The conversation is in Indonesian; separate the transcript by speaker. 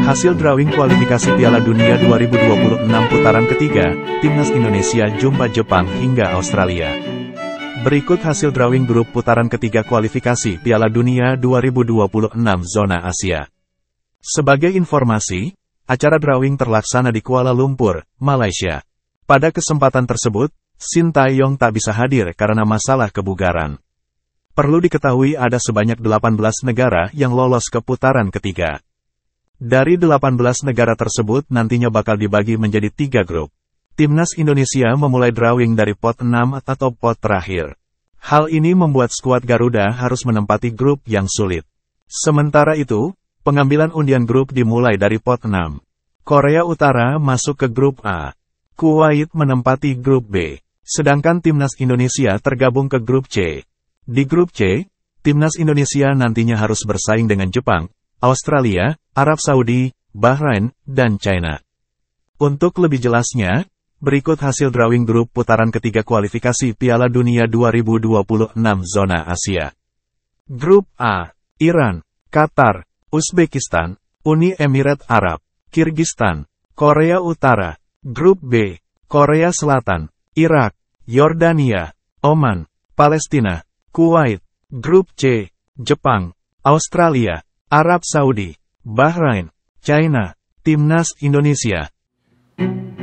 Speaker 1: Hasil drawing kualifikasi Piala Dunia 2026 putaran ketiga, Timnas Indonesia jumpa Jepang hingga Australia. Berikut hasil drawing grup putaran ketiga kualifikasi Piala Dunia 2026 zona Asia. Sebagai informasi, acara drawing terlaksana di Kuala Lumpur, Malaysia. Pada kesempatan tersebut, Shin Tae-yong tak bisa hadir karena masalah kebugaran. Perlu diketahui ada sebanyak 18 negara yang lolos ke putaran ketiga. Dari 18 negara tersebut nantinya bakal dibagi menjadi 3 grup. Timnas Indonesia memulai drawing dari pot 6 atau pot terakhir. Hal ini membuat skuad Garuda harus menempati grup yang sulit. Sementara itu, pengambilan undian grup dimulai dari pot 6. Korea Utara masuk ke grup A. Kuwait menempati grup B. Sedangkan Timnas Indonesia tergabung ke grup C. Di grup C, Timnas Indonesia nantinya harus bersaing dengan Jepang, Australia, Arab Saudi, Bahrain, dan China. Untuk lebih jelasnya, berikut hasil drawing grup putaran ketiga kualifikasi Piala Dunia 2026 zona Asia. Grup A, Iran, Qatar, Uzbekistan, Uni Emirat Arab, Kirgistan, Korea Utara. Grup B, Korea Selatan, Irak, Yordania, Oman, Palestina, Kuwait. Grup C, Jepang, Australia, Arab Saudi, Bahrain, China. Timnas Indonesia.